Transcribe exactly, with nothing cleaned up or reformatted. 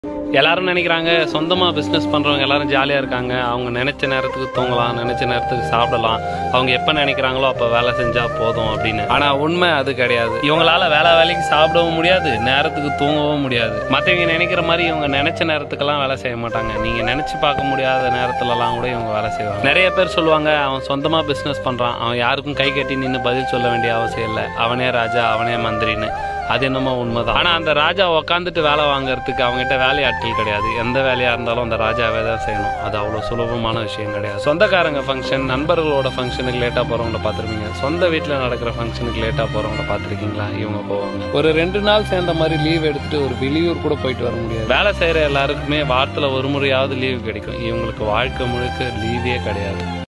எல்லாரும் நினைக்கிறாங்க சொந்தமா பிசினஸ் பண்றவங்க எல்லாரும் ஜாலியா இருக்காங்க. அவங்க நினைச்ச நேரத்துக்கு தூங்கலாம், நினைச்ச நேரத்துக்கு சாப்பிடலாம், அவங்க எப்ப நினைக்கிறாங்களோ அப்ப வேலை செஞ்சா போதும் அப்படின்னு. ஆனா உண்மை அது கிடையாது. இவங்களால வேலை வேலைக்கு சாப்பிடவும் முடியாது, நேரத்துக்கு தூங்கவும் முடியாது. மற்றவங்க நினைக்கிற மாதிரி இவங்க நினைச்ச நேரத்துக்கெல்லாம் வேலை செய்ய மாட்டாங்க. நீங்க நினைச்சு பார்க்க முடியாத நேரத்துலலாம் கூட இவங்க வேலை செய்வாங்க. நிறைய பேர் சொல்லுவாங்க, அவன் சொந்தமா பிசினஸ் பண்றான், அவன் யாருக்கும் கை கட்டி நின்று பதில் சொல்ல வேண்டிய அவசியம் இல்லை, அவனே ராஜா அவனே மந்திரின்னு. அது என்னமோ உண்மைதான். ஆனா அந்த ராஜா உக்காந்துட்டு வேலை வாங்குறதுக்கு அவங்ககிட்ட வேலையாட்கள் கிடையாது. எந்த வேலையா இருந்தாலும் அந்த ராஜாவே தான் செய்யணும். அது அவ்வளவு சுலபமான விஷயம் கிடையாது. சொந்தக்காரங்க ஃபங்க்ஷன், நண்பர்களோட ஃபங்க்ஷனுக்கு லேட்டா போறவங்கள பார்த்துருப்பீங்க. சொந்த வீட்டில் நடக்கிற ஃபங்க்ஷனுக்கு லேட்டா போறவங்கள பார்த்துருக்கீங்களா? இவங்க போவாங்க. ஒரு ரெண்டு நாள் சேர்ந்த மாதிரி லீவ் எடுத்துட்டு ஒரு வெளியூர் கூட போயிட்டு வர முடியாது. வேலை செய்யற எல்லாருக்குமே வாரத்துல ஒரு முறையாவது லீவு கிடைக்கும். இவங்களுக்கு வாழ்க்கை முழுக்க லீவே கிடையாது.